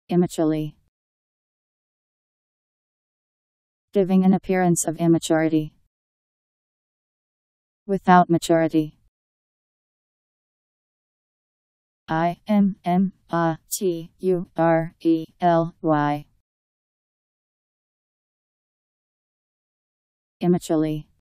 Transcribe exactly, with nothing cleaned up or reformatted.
Immaturely. Giving an appearance of immaturity. Without maturity. I M M A T U R E L Y. Immaturely.